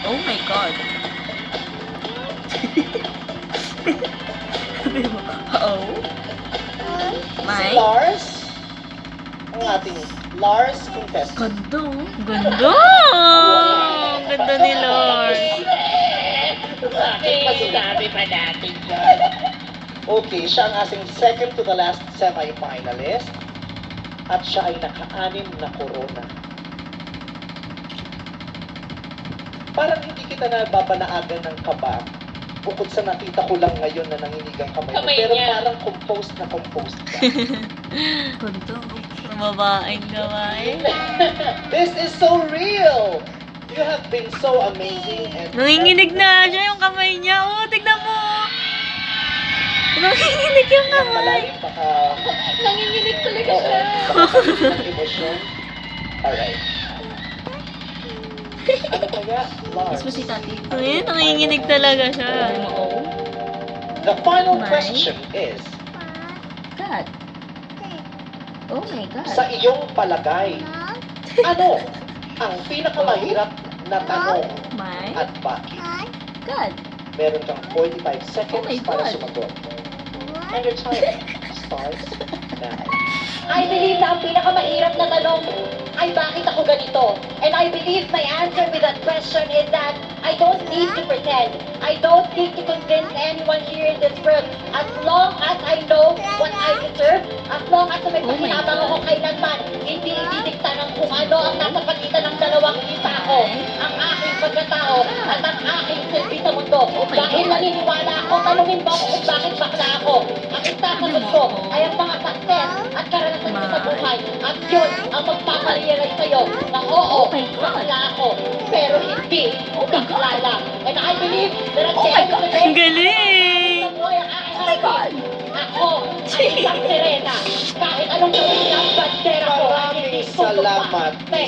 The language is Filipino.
Oh my God. Sabi mo, oh? Si May? Lars, ang ating Lars contestant. Ganda. Ganda! Ganda ni Lord. Bakit pa sinabi pa natin yan? Okay, siya ang ating second to the last semi-finalist. At siya ay naka-anim na corona. Parang hindi kita nababanaagan ng kaba. Bukod sa nakita ko lang ngayon na nangingigang kamay mo. Pero parang composed na composed ka. Ganda. Babaeng gawain. This is so real! You have been so amazing and... Nanginginig na siya yung kamay niya. Oh, tignan mo. Nanginginig yung Nang kamay. malalim, baka... Nanginginig talaga Oo, siya. baka ng emosyon. Alright. Ano kaya? Lars. Mas si Tati. Ay, nanginginig talaga siya. Oh. The final May? question is, God. Oh my God. sa iyong palagay, ano ang pinakamahirap na tanong My at bakit? God. Meron kang 45 seconds Oh my para God. sumagot. And your time starts now. I believe na ang pinakamahirap na tanong ay bakit ako ganito? And I believe my answer with that question is that I don't need to pretend. I don't need to convince anyone here in this world. As long as I know what I deserve, as long as may Oh my pakinabang ako God. kailanman, hindi ididikta ng kung ano ang nasa pagitan ng dalawang tao, ang aking pagkatao at ang aking silbi sa mundo. Oh my Dahil God. naniniwala ako, tanungin mo ako kung bakit bakla ako. Ang isasagot ko ay ang mga success at karanasan ko sa buhay. At yun ang magpaparealize sa'yo na oo, Oh my God. bakla ako, pero hindi bakla lang. And I believe that at Oh the my end of the God. day, Ang galing. sa buhay ang aking hanggan. Ako ay isang sirena. Kahit anong gawin niya, bandera ko ay hindi Maraming tutumpa. salamat.